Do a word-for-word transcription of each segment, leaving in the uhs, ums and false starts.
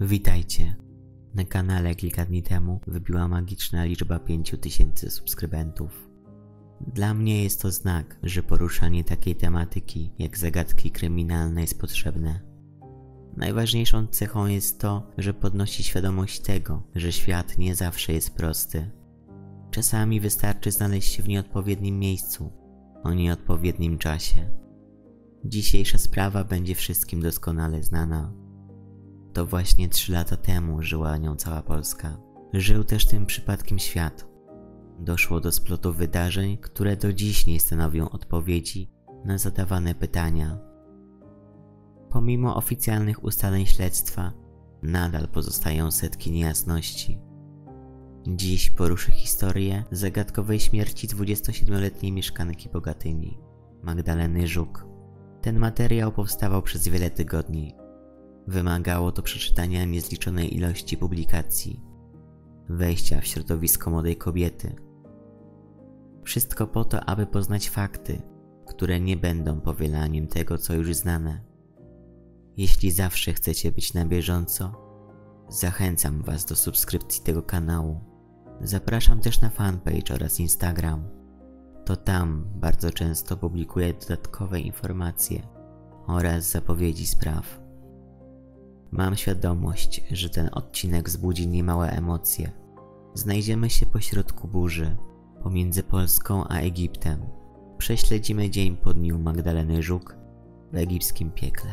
Witajcie! Na kanale kilka dni temu wybiła magiczna liczba pięciu tysięcy subskrybentów. Dla mnie jest to znak, że poruszanie takiej tematyki jak zagadki kryminalne jest potrzebne. Najważniejszą cechą jest to, że podnosi świadomość tego, że świat nie zawsze jest prosty. Czasami wystarczy znaleźć się w nieodpowiednim miejscu, o nieodpowiednim czasie. Dzisiejsza sprawa będzie wszystkim doskonale znana. To właśnie trzy lata temu żyła nią cała Polska. Żył też tym przypadkiem świat. Doszło do splotu wydarzeń, które do dziś nie stanowią odpowiedzi na zadawane pytania. Pomimo oficjalnych ustaleń śledztwa, nadal pozostają setki niejasności. Dziś poruszę historię zagadkowej śmierci dwudziestosiedmioletniej mieszkanki Bogatyni, Magdaleny Żuk. Ten materiał powstawał przez wiele tygodni. Wymagało to przeczytania niezliczonej ilości publikacji, wejścia w środowisko młodej kobiety. Wszystko po to, aby poznać fakty, które nie będą powielaniem tego, co już znane. Jeśli zawsze chcecie być na bieżąco, zachęcam Was do subskrypcji tego kanału. Zapraszam też na fanpage oraz Instagram. To tam bardzo często publikuję dodatkowe informacje oraz zapowiedzi spraw. Mam świadomość, że ten odcinek wzbudzi niemałe emocje. Znajdziemy się pośrodku burzy, pomiędzy Polską a Egiptem. Prześledzimy dzień po dniu Magdaleny Żuk w egipskim piekle.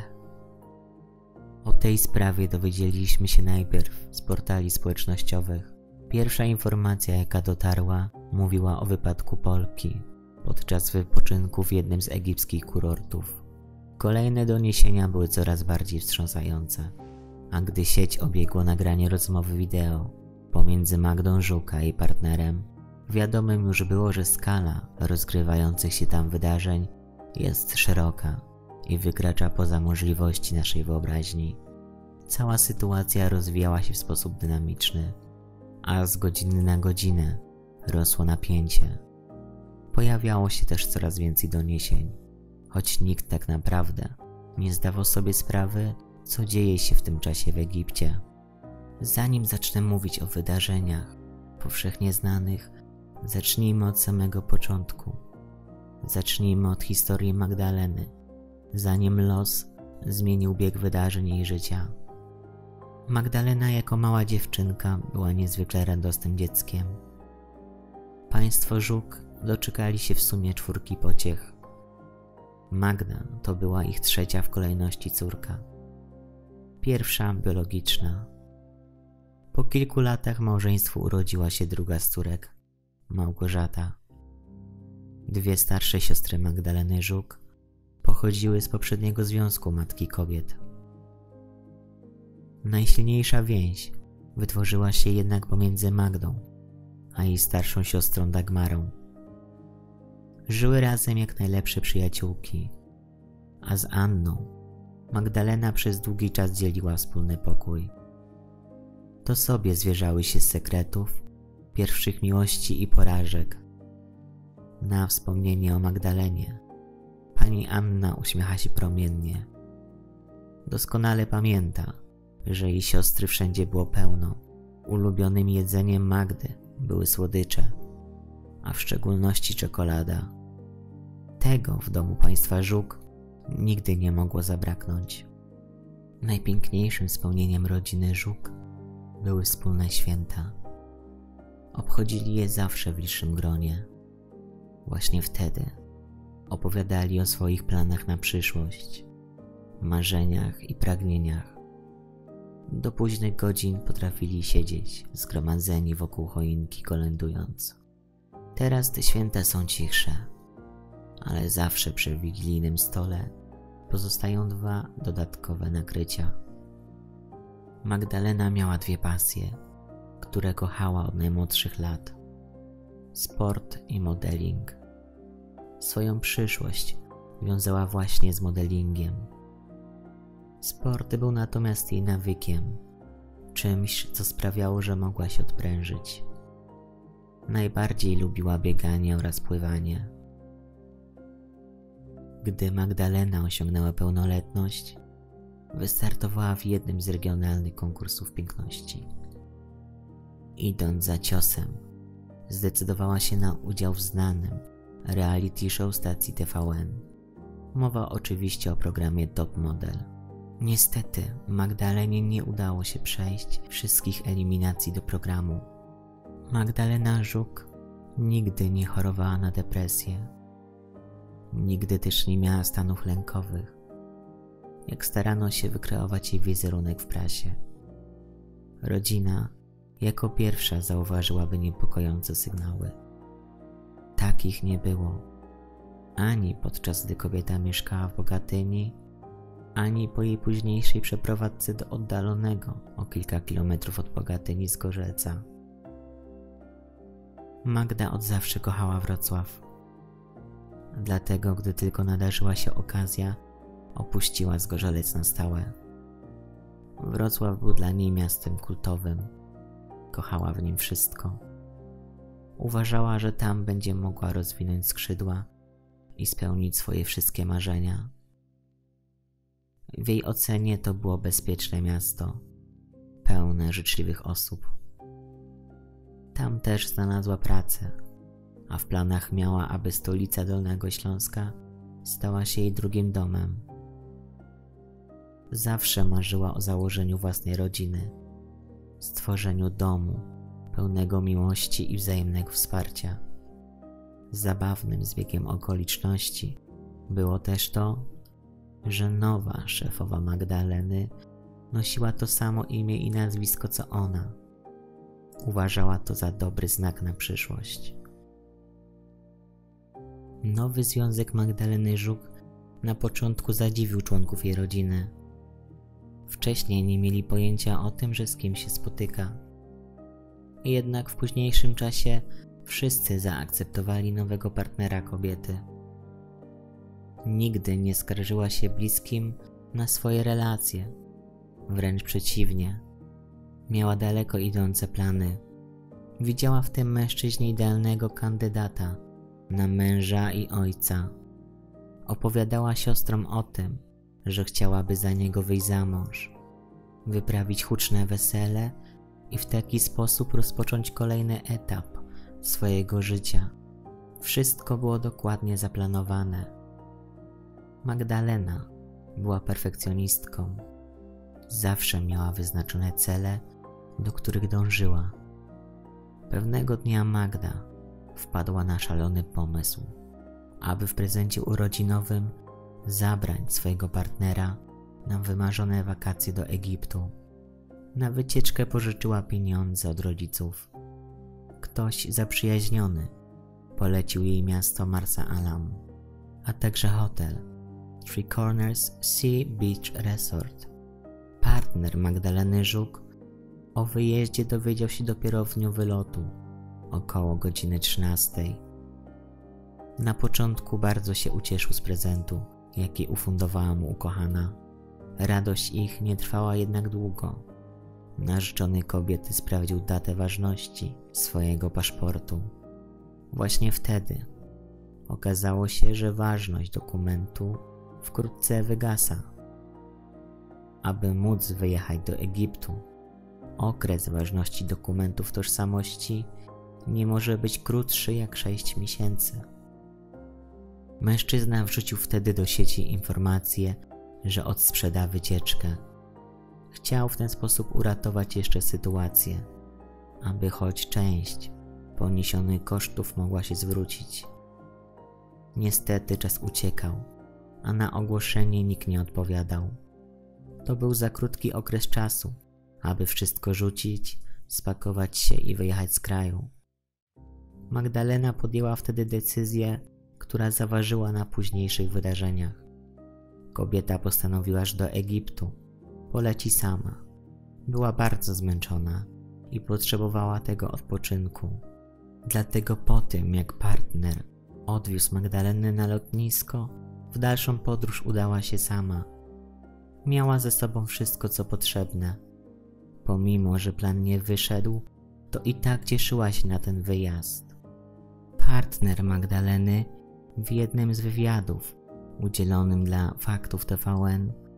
O tej sprawie dowiedzieliśmy się najpierw z portali społecznościowych. Pierwsza informacja, jaka dotarła, mówiła o wypadku Polki podczas wypoczynku w jednym z egipskich kurortów. Kolejne doniesienia były coraz bardziej wstrząsające, a gdy sieć obiegło nagranie rozmowy wideo pomiędzy Magdą Żuk a jej partnerem, wiadomym już było, że skala rozgrywających się tam wydarzeń jest szeroka i wykracza poza możliwości naszej wyobraźni. Cała sytuacja rozwijała się w sposób dynamiczny, a z godziny na godzinę rosło napięcie. Pojawiało się też coraz więcej doniesień, choć nikt tak naprawdę nie zdawał sobie sprawy, co dzieje się w tym czasie w Egipcie. Zanim zacznę mówić o wydarzeniach powszechnie znanych, zacznijmy od samego początku. Zacznijmy od historii Magdaleny, zanim los zmienił bieg wydarzeń jej życia. Magdalena jako mała dziewczynka była niezwykle radosnym dzieckiem. Państwo Żuk doczekali się w sumie czwórki pociech. Magda to była ich trzecia w kolejności córka. Pierwsza biologiczna. Po kilku latach małżeństwu urodziła się druga z córek, Małgorzata. Dwie starsze siostry Magdaleny Żuk pochodziły z poprzedniego związku matki kobiet. Najsilniejsza więź wytworzyła się jednak pomiędzy Magdą a jej starszą siostrą Dagmarą. Żyły razem jak najlepsze przyjaciółki, a z Anną Magdalena przez długi czas dzieliła wspólny pokój. To sobie zwierzały się z sekretów, pierwszych miłości i porażek. Na wspomnienie o Magdalenie pani Anna uśmiecha się promiennie. Doskonale pamięta, że jej siostry wszędzie było pełno. Ulubionym jedzeniem Magdy były słodycze, a w szczególności czekolada. Tego w domu państwa Żuk nigdy nie mogło zabraknąć. Najpiękniejszym spełnieniem rodziny Żuk były wspólne święta. Obchodzili je zawsze w licznym gronie. Właśnie wtedy opowiadali o swoich planach na przyszłość, marzeniach i pragnieniach. Do późnych godzin potrafili siedzieć zgromadzeni wokół choinki kolędując. Teraz te święta są cichsze, ale zawsze przy wigilijnym stole pozostają dwa dodatkowe nakrycia. Magdalena miała dwie pasje, które kochała od najmłodszych lat: sport i modeling. Swoją przyszłość wiązała właśnie z modelingiem. Sport był natomiast jej nawykiem, czymś, co sprawiało, że mogła się odprężyć. Najbardziej lubiła bieganie oraz pływanie. Gdy Magdalena osiągnęła pełnoletność, wystartowała w jednym z regionalnych konkursów piękności. Idąc za ciosem, zdecydowała się na udział w znanym reality show stacji T V N. Mowa oczywiście o programie Top Model. Niestety Magdalenie nie udało się przejść wszystkich eliminacji do programu. Magdalena Żuk nigdy nie chorowała na depresję. Nigdy też nie miała stanów lękowych, jak starano się wykreować jej wizerunek w prasie. Rodzina jako pierwsza zauważyłaby niepokojące sygnały. Takich nie było, ani podczas gdy kobieta mieszkała w Bogatyni, ani po jej późniejszej przeprowadzce do oddalonego o kilka kilometrów od Bogatyni Zgorzelca. Magda od zawsze kochała Wrocław. Dlatego, gdy tylko nadarzyła się okazja, opuściła Zgorzelec na stałe. Wrocław był dla niej miastem kultowym. Kochała w nim wszystko. Uważała, że tam będzie mogła rozwinąć skrzydła i spełnić swoje wszystkie marzenia. W jej ocenie to było bezpieczne miasto, pełne życzliwych osób. Tam też znalazła pracę, a w planach miała, aby stolica Dolnego Śląska stała się jej drugim domem. Zawsze marzyła o założeniu własnej rodziny, stworzeniu domu pełnego miłości i wzajemnego wsparcia. Zabawnym zbiegiem okoliczności było też to, że nowa szefowa Magdaleny nosiła to samo imię i nazwisko co ona. Uważała to za dobry znak na przyszłość. Nowy związek Magdaleny Żuk na początku zadziwił członków jej rodziny. Wcześniej nie mieli pojęcia o tym, że z kim się spotyka. Jednak w późniejszym czasie wszyscy zaakceptowali nowego partnera kobiety. Nigdy nie skarżyła się bliskim na swoje relacje. Wręcz przeciwnie. Miała daleko idące plany. Widziała w tym mężczyźnie idealnego kandydata na męża i ojca. Opowiadała siostrom o tym, że chciałaby za niego wyjść za mąż, wyprawić huczne wesele i w taki sposób rozpocząć kolejny etap swojego życia. Wszystko było dokładnie zaplanowane. Magdalena była perfekcjonistką. Zawsze miała wyznaczone cele, do których dążyła. Pewnego dnia Magda wpadła na szalony pomysł, aby w prezencie urodzinowym zabrać swojego partnera na wymarzone wakacje do Egiptu. Na wycieczkę pożyczyła pieniądze od rodziców. Ktoś zaprzyjaźniony polecił jej miasto Marsa Alam, a także hotel Three Corners Sea Beach Resort. Partner Magdaleny Żuk o wyjeździe dowiedział się dopiero w dniu wylotu, około godziny trzynastej. Na początku bardzo się ucieszył z prezentu, jaki ufundowała mu ukochana. Radość ich nie trwała jednak długo. Narzeczony kobiety sprawdził datę ważności swojego paszportu. Właśnie wtedy okazało się, że ważność dokumentu wkrótce wygasa. Aby móc wyjechać do Egiptu, okres ważności dokumentów tożsamości nie może być krótszy jak sześć miesięcy. Mężczyzna wrzucił wtedy do sieci informację, że odsprzeda wycieczkę. Chciał w ten sposób uratować jeszcze sytuację, aby choć część poniesionych kosztów mogła się zwrócić. Niestety czas uciekał, a na ogłoszenie nikt nie odpowiadał. To był za krótki okres czasu, aby wszystko rzucić, spakować się i wyjechać z kraju. Magdalena podjęła wtedy decyzję, która zaważyła na późniejszych wydarzeniach. Kobieta postanowiła, że do Egiptu poleci sama. Była bardzo zmęczona i potrzebowała tego odpoczynku. Dlatego po tym, jak partner odwiózł Magdalenę na lotnisko, w dalszą podróż udała się sama. Miała ze sobą wszystko, co potrzebne. Pomimo, że plan nie wyszedł, to i tak cieszyła się na ten wyjazd. Partner Magdaleny w jednym z wywiadów udzielonym dla Faktów T V N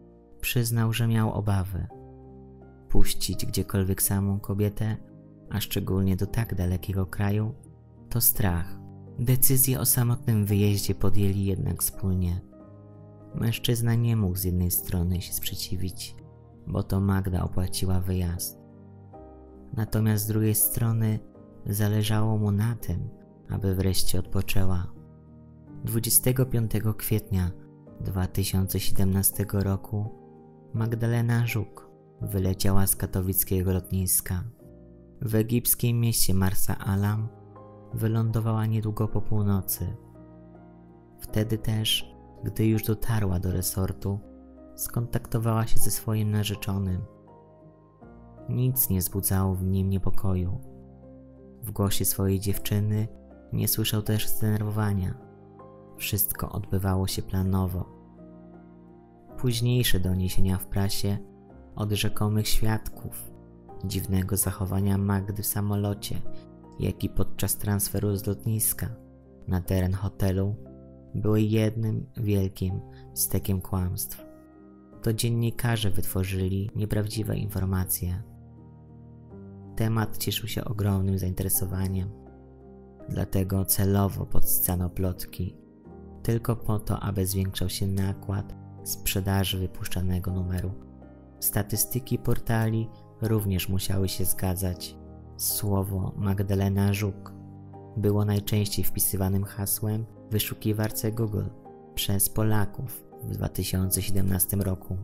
Przyznał, że miał obawy. Puścić gdziekolwiek samą kobietę, a szczególnie do tak dalekiego kraju, to strach. Decyzję o samotnym wyjeździe podjęli jednak wspólnie. Mężczyzna nie mógł z jednej strony się sprzeciwić, bo to Magda opłaciła wyjazd. Natomiast z drugiej strony zależało mu na tym, aby wreszcie odpoczęła. dwudziestego piątego kwietnia dwa tysiące siedemnastego roku Magdalena Żuk wyleciała z katowickiego lotniska. W egipskim mieście Marsa Alam wylądowała niedługo po północy. Wtedy też, gdy już dotarła do resortu, skontaktowała się ze swoim narzeczonym. Nic nie wzbudzało w nim niepokoju. W głosie swojej dziewczyny nie słyszał też zdenerwowania. Wszystko odbywało się planowo. Późniejsze doniesienia w prasie od rzekomych świadków dziwnego zachowania Magdy w samolocie, jak i podczas transferu z lotniska na teren hotelu były jednym wielkim stekiem kłamstw. To dziennikarze wytworzyli nieprawdziwe informacje. Temat cieszył się ogromnym zainteresowaniem, dlatego celowo podsycano plotki, tylko po to, aby zwiększał się nakład sprzedaży wypuszczanego numeru. Statystyki portali również musiały się zgadzać. Słowo Magdalena Żuk było najczęściej wpisywanym hasłem w wyszukiwarce Google przez Polaków w dwa tysiące siedemnastym roku.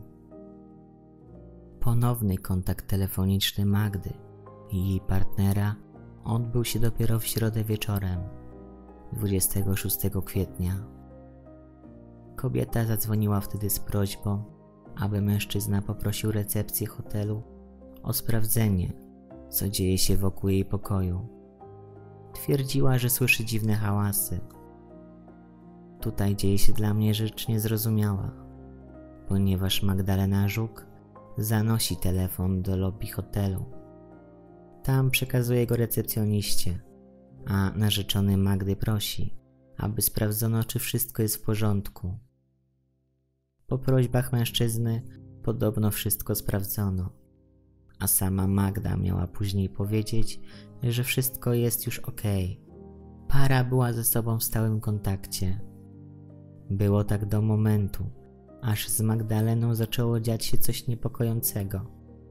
Ponowny kontakt telefoniczny Magdy i jej partnera odbył się dopiero w środę wieczorem, dwudziestego szóstego kwietnia. Kobieta zadzwoniła wtedy z prośbą, aby mężczyzna poprosił recepcję hotelu o sprawdzenie, co dzieje się wokół jej pokoju. Twierdziła, że słyszy dziwne hałasy. Tutaj dzieje się dla mnie rzecz niezrozumiała, ponieważ Magdalena Żuk zanosi telefon do lobby hotelu. Tam przekazuje go recepcjoniście, a narzeczony Magdy prosi, aby sprawdzono, czy wszystko jest w porządku. Po prośbach mężczyzny podobno wszystko sprawdzono, a sama Magda miała później powiedzieć, że wszystko jest już okej. Para była ze sobą w stałym kontakcie. Było tak do momentu, aż z Magdaleną zaczęło dziać się coś niepokojącego.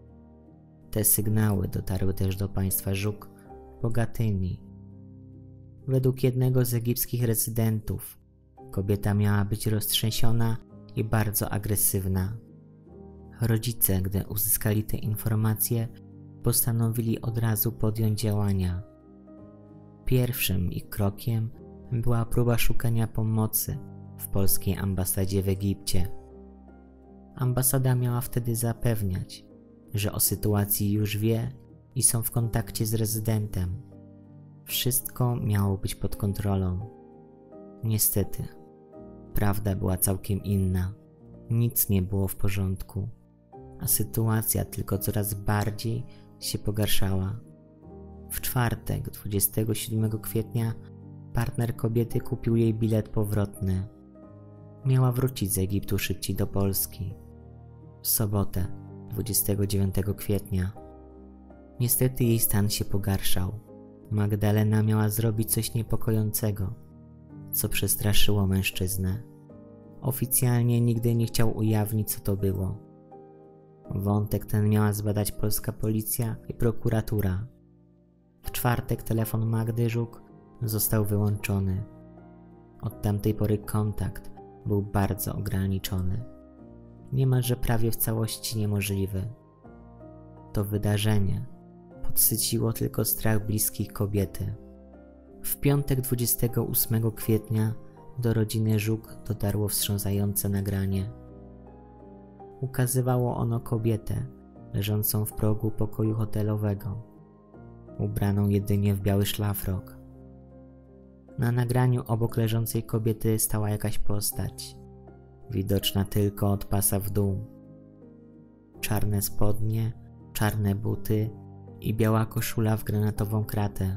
Te sygnały dotarły też do państwa Żuk w Bogatyni. Według jednego z egipskich rezydentów kobieta miała być roztrzęsiona i bardzo agresywna. Rodzice, gdy uzyskali te informacje, postanowili od razu podjąć działania. Pierwszym ich krokiem była próba szukania pomocy w polskiej ambasadzie w Egipcie. Ambasada miała wtedy zapewniać, że o sytuacji już wie i są w kontakcie z rezydentem. Wszystko miało być pod kontrolą. Niestety, prawda była całkiem inna. Nic nie było w porządku, a sytuacja tylko coraz bardziej się pogarszała. W czwartek, dwudziestego siódmego kwietnia, partner kobiety kupił jej bilet powrotny. Miała wrócić z Egiptu szybciej do Polski. W sobotę, dwudziestego dziewiątego kwietnia. Niestety jej stan się pogarszał. Magdalena miała zrobić coś niepokojącego, co przestraszyło mężczyznę. Oficjalnie nigdy nie chciał ujawnić, co to było. Wątek ten miała zbadać polska policja i prokuratura. W czwartek telefon Magdy Żuk został wyłączony. Od tamtej pory kontakt był bardzo ograniczony, niemalże prawie w całości niemożliwy. To wydarzenie podsyciło tylko strach bliskich kobiety. W piątek dwudziestego ósmego kwietnia do rodziny Żuk dotarło wstrząsające nagranie. Ukazywało ono kobietę leżącą w progu pokoju hotelowego, ubraną jedynie w biały szlafrok. Na nagraniu obok leżącej kobiety stała jakaś postać, widoczna tylko od pasa w dół. Czarne spodnie, czarne buty i biała koszula w granatową kratę.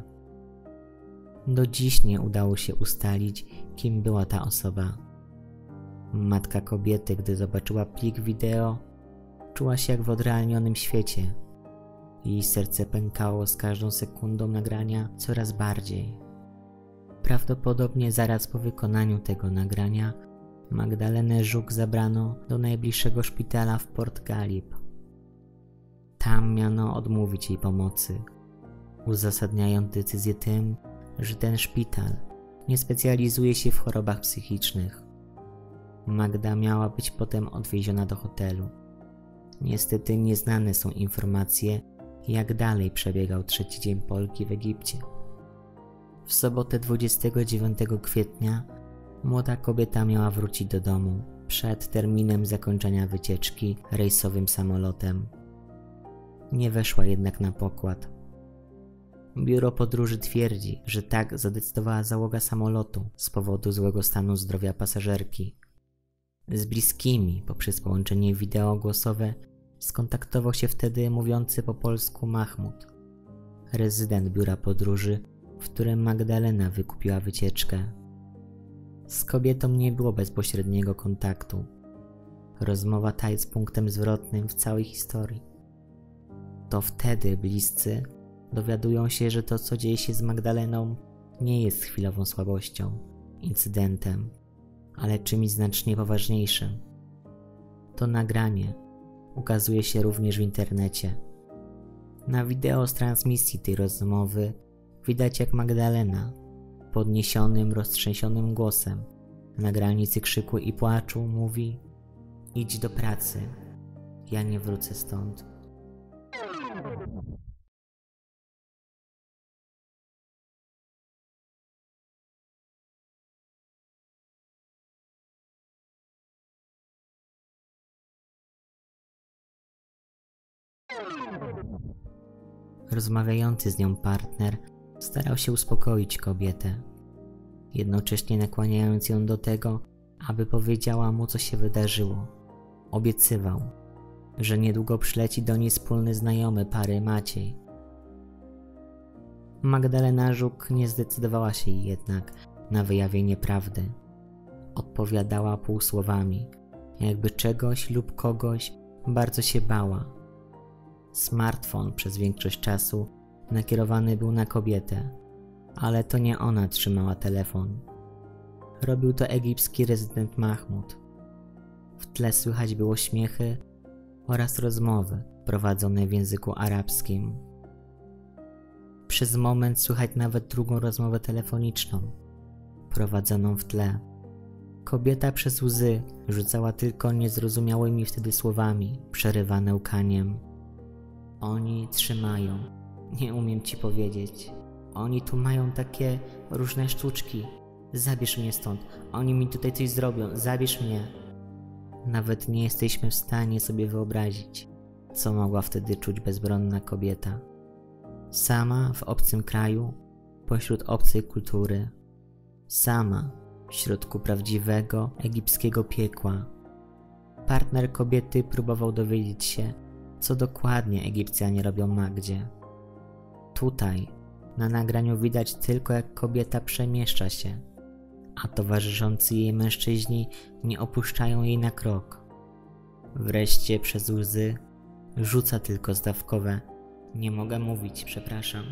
Do dziś nie udało się ustalić, kim była ta osoba. Matka kobiety, gdy zobaczyła plik wideo, Czuła się jak w odrealnionym świecie. Jej serce pękało z każdą sekundą nagrania coraz bardziej. Prawdopodobnie zaraz po wykonaniu tego nagrania Magdalenę Żuk zabrano do najbliższego szpitala w Port Galip. Tam miano odmówić jej pomocy, uzasadniając decyzję tym, że ten szpital nie specjalizuje się w chorobach psychicznych. Magda miała być potem odwieziona do hotelu. Niestety nieznane są informacje, jak dalej przebiegał trzeci dzień Polki w Egipcie. W sobotę dwudziestego dziewiątego kwietnia młoda kobieta miała wrócić do domu przed terminem zakończenia wycieczki rejsowym samolotem. Nie weszła jednak na pokład. Biuro podróży twierdzi, że tak zadecydowała załoga samolotu z powodu złego stanu zdrowia pasażerki. Z bliskimi poprzez połączenie wideogłosowe skontaktował się wtedy mówiący po polsku Mahmud, rezydent biura podróży, w którym Magdalena wykupiła wycieczkę. Z kobietą nie było bezpośredniego kontaktu. Rozmowa ta jest punktem zwrotnym w całej historii. To wtedy bliscy dowiadują się, że to, co dzieje się z Magdaleną, nie jest chwilową słabością, incydentem, ale czymś znacznie poważniejszym. To nagranie ukazuje się również w internecie. Na wideo z transmisji tej rozmowy widać, jak Magdalena podniesionym, roztrzęsionym głosem na granicy krzyku i płaczu mówi: idź do pracy, ja nie wrócę stąd. Rozmawiający z nią partner starał się uspokoić kobietę, jednocześnie nakłaniając ją do tego, aby powiedziała mu, co się wydarzyło. Obiecywał, że niedługo przyleci do niej wspólny znajomy pary Maciej. Magdalena Żuk nie zdecydowała się jednak na wyjawienie prawdy. Odpowiadała półsłowami, jakby czegoś lub kogoś bardzo się bała. Smartfon przez większość czasu nakierowany był na kobietę, ale to nie ona trzymała telefon. Robił to egipski rezydent Mahmud. W tle słychać było śmiechy oraz rozmowy prowadzone w języku arabskim. Przez moment słychać nawet drugą rozmowę telefoniczną, prowadzoną w tle. Kobieta przez łzy rzucała tylko niezrozumiałymi wtedy słowami, przerywane łkaniem. Oni trzymają, nie umiem ci powiedzieć. Oni tu mają takie różne sztuczki. Zabierz mnie stąd, oni mi tutaj coś zrobią, zabierz mnie. Nawet nie jesteśmy w stanie sobie wyobrazić, co mogła wtedy czuć bezbronna kobieta. Sama w obcym kraju, pośród obcej kultury. Sama w środku prawdziwego egipskiego piekła. Partner kobiety próbował dowiedzieć się, co dokładnie Egipcjanie robią Magdzie. Tutaj, na nagraniu widać tylko, jak kobieta przemieszcza się, a towarzyszący jej mężczyźni nie opuszczają jej na krok. Wreszcie przez łzy rzuca tylko zdawkowe: nie mogę mówić, przepraszam.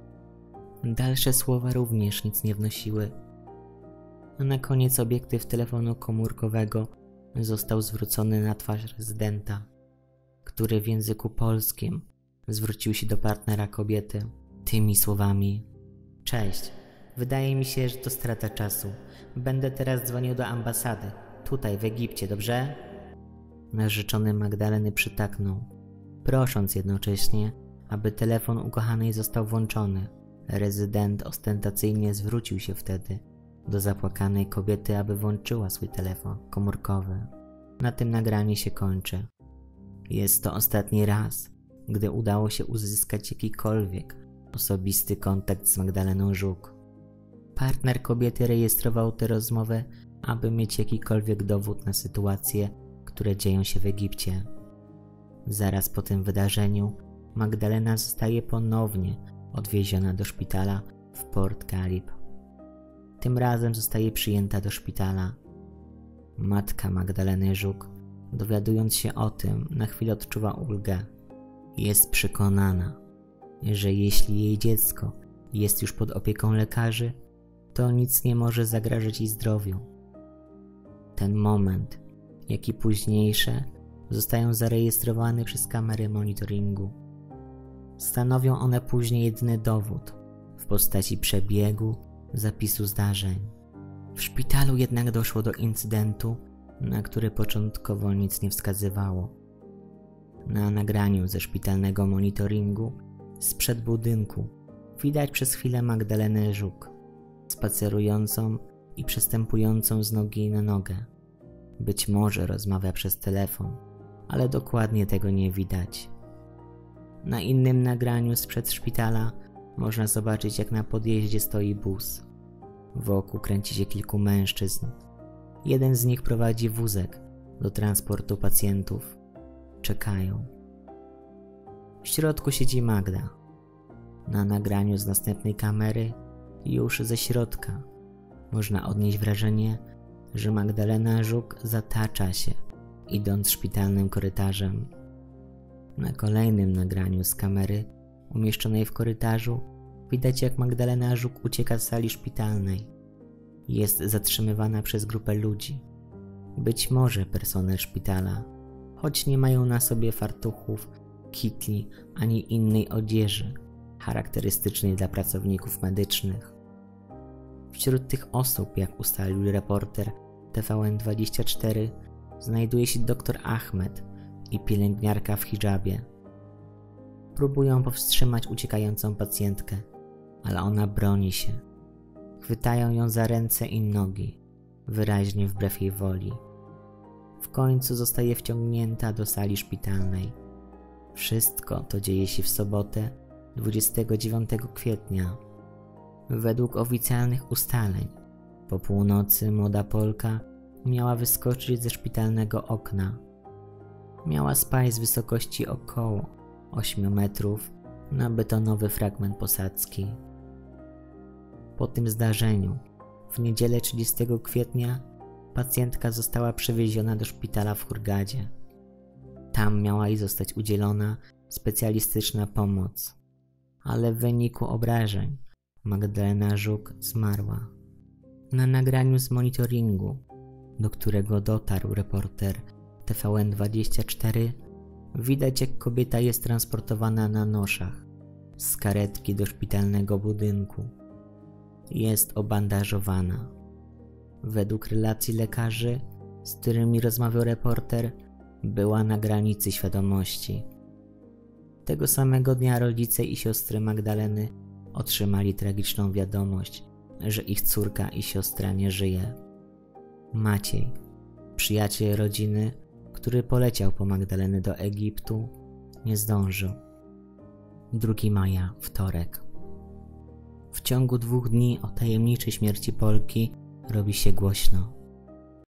Dalsze słowa również nic nie wnosiły. A na koniec obiektyw telefonu komórkowego został zwrócony na twarz rezydenta, który w języku polskim zwrócił się do partnera kobiety tymi słowami: cześć, wydaje mi się, że to strata czasu. Będę teraz dzwonił do ambasady, tutaj w Egipcie, dobrze? Narzeczony Magdaleny przytaknął, prosząc jednocześnie, aby telefon ukochanej został włączony. Rezydent ostentacyjnie zwrócił się wtedy do zapłakanej kobiety, aby włączyła swój telefon komórkowy. Na tym nagranie się kończy. Jest to ostatni raz, gdy udało się uzyskać jakikolwiek osobisty kontakt z Magdaleną Żuk. Partner kobiety rejestrował tę rozmowę, aby mieć jakikolwiek dowód na sytuacje, które dzieją się w Egipcie. Zaraz po tym wydarzeniu Magdalena zostaje ponownie odwieziona do szpitala w Port Galip. Tym razem zostaje przyjęta do szpitala. Matka Magdaleny Żuk Dowiadując się o tym, na chwilę odczuwa ulgę. Jest przekonana, że jeśli jej dziecko jest już pod opieką lekarzy, to nic nie może zagrażać jej zdrowiu. Ten moment, jak i późniejsze, zostają zarejestrowane przez kamery monitoringu. Stanowią one później jedyny dowód w postaci przebiegu zapisu zdarzeń. W szpitalu jednak doszło do incydentu, na który początkowo nic nie wskazywało. Na nagraniu ze szpitalnego monitoringu sprzed budynku widać przez chwilę Magdalenę Żuk, spacerującą i przestępującą z nogi na nogę. Być może rozmawia przez telefon, ale dokładnie tego nie widać. Na innym nagraniu sprzed szpitala można zobaczyć, jak na podjeździe stoi bus. Wokół kręci się kilku mężczyzn. Jeden z nich prowadzi wózek do transportu pacjentów. Czekają. W środku siedzi Magda. Na nagraniu z następnej kamery już ze środka można odnieść wrażenie, że Magdalena Żuk zatacza się, idąc szpitalnym korytarzem. Na kolejnym nagraniu z kamery umieszczonej w korytarzu widać, jak Magdalena Żuk ucieka z sali szpitalnej. Jest zatrzymywana przez grupę ludzi. Być może personel szpitala, choć nie mają na sobie fartuchów, kitli ani innej odzieży charakterystycznej dla pracowników medycznych. Wśród tych osób, jak ustalił reporter T V N dwadzieścia cztery, znajduje się doktor Ahmed i pielęgniarka w hidżabie. Próbują powstrzymać uciekającą pacjentkę, ale ona broni się. Chwytają ją za ręce i nogi, wyraźnie wbrew jej woli. W końcu zostaje wciągnięta do sali szpitalnej. Wszystko to dzieje się w sobotę, dwudziestego dziewiątego kwietnia. Według oficjalnych ustaleń, po północy młoda Polka miała wyskoczyć ze szpitalnego okna. Miała spaść z wysokości około ośmiu metrów na betonowy fragment posadzki. Po tym zdarzeniu, w niedzielę trzydziestego kwietnia, pacjentka została przewieziona do szpitala w Hurgadzie. Tam miała jej zostać udzielona specjalistyczna pomoc, ale w wyniku obrażeń Magdalena Żuk zmarła. Na nagraniu z monitoringu, do którego dotarł reporter T V N dwadzieścia cztery, widać, jak kobieta jest transportowana na noszach z karetki do szpitalnego budynku. Jest obandażowana. Według relacji lekarzy, z którymi rozmawiał reporter, była na granicy świadomości. Tego samego dnia rodzice i siostry Magdaleny otrzymali tragiczną wiadomość, że ich córka i siostra nie żyje. Maciej, przyjaciel rodziny, który poleciał po Magdalenę do Egiptu, nie zdążył. drugiego maja, wtorek. W ciągu dwóch dni o tajemniczej śmierci Polki robi się głośno.